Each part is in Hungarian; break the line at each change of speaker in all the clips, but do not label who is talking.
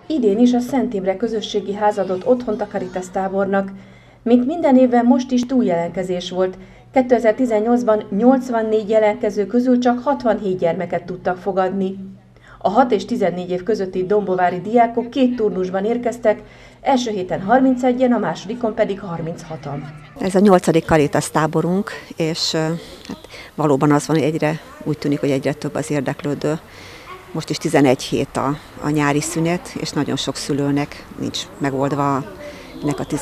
Idén is a Szent Imre Közösségi Ház adott otthont a Caritas tábornak. Mint minden évben most is túljelentkezés volt. 2018-ban 84 jelentkező közül csak 67 gyermeket tudtak fogadni. A 6 és 14 év közötti dombovári diákok 2 turnusban érkeztek, első héten 31-en, a másodikon pedig 36-an.
Ez a 8. Caritas táborunk, és hát valóban az van, hogy úgy tűnik, hogy egyre több az érdeklődő. Most is 11 hét a nyári szünet, és nagyon sok szülőnek nincs megoldva ennek a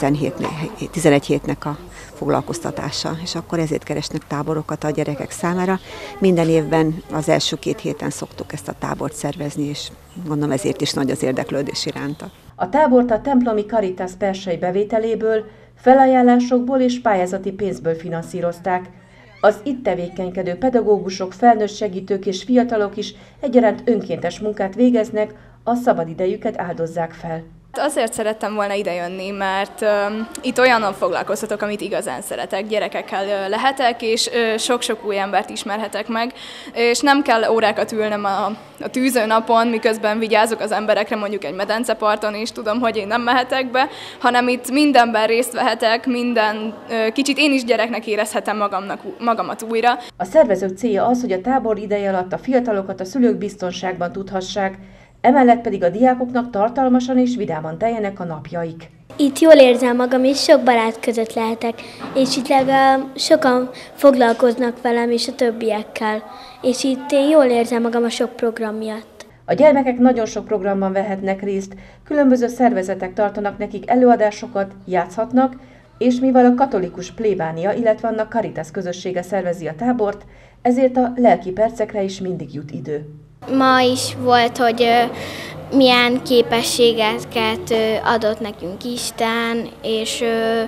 11 hétnek a foglalkoztatása, és akkor ezért keresnek táborokat a gyerekek számára. Minden évben az első 2 héten szoktuk ezt a tábort szervezni, és gondolom ezért is nagy az érdeklődés iránta.
A tábort a templomi Caritas persei bevételéből, felajánlásokból és pályázati pénzből finanszírozták. Az itt tevékenykedő pedagógusok, felnőtt segítők és fiatalok is egyaránt önkéntes munkát végeznek, a szabadidejüket áldozzák fel.
Azért szerettem volna idejönni, mert itt olyannal foglalkoztatok, amit igazán szeretek, gyerekekkel lehetek, és sok-sok új embert ismerhetek meg, és nem kell órákat ülnöm a tűzőnapon, miközben vigyázok az emberekre mondjuk egy medenceparton, és tudom, hogy én nem mehetek be, hanem itt mindenben részt vehetek, kicsit én is gyereknek érezhetem magamat újra.
A szervezők célja az, hogy a tábor ideje alatt a fiatalokat a szülők biztonságban tudhassák, emellett pedig a diákoknak tartalmasan és vidáman teljenek a napjaik.
Itt jól érzem magam, és sok barát között lehetek, és itt legalább sokan foglalkoznak velem és a többiekkel, és itt én jól érzem magam a sok program miatt.
A gyermekek nagyon sok programban vehetnek részt, különböző szervezetek tartanak nekik előadásokat, játszhatnak, és mivel a katolikus plébánia, illetve annak Caritas közössége szervezi a tábort, ezért a lelki percekre is mindig jut idő.
Ma is volt, hogy milyen képességeket adott nekünk Isten, és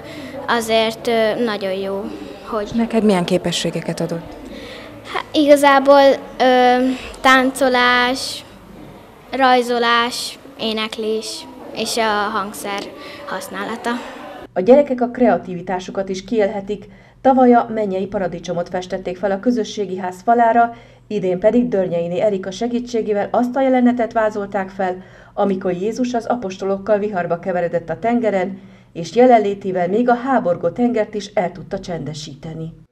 azért nagyon jó, hogy...
Neked milyen képességeket adott?
Hát, igazából táncolás, rajzolás, éneklés és a hangszer használata.
A gyerekek a kreativitásukat is kiélhetik. Tavaly a Mennyei Paradicsomot festették fel a közösségi ház falára, idén pedig Dörnyeiné Erika segítségével azt a jelenetet vázolták fel, amikor Jézus az apostolokkal viharba keveredett a tengeren, és jelenlétével még a háborgó tengert is el tudta csendesíteni.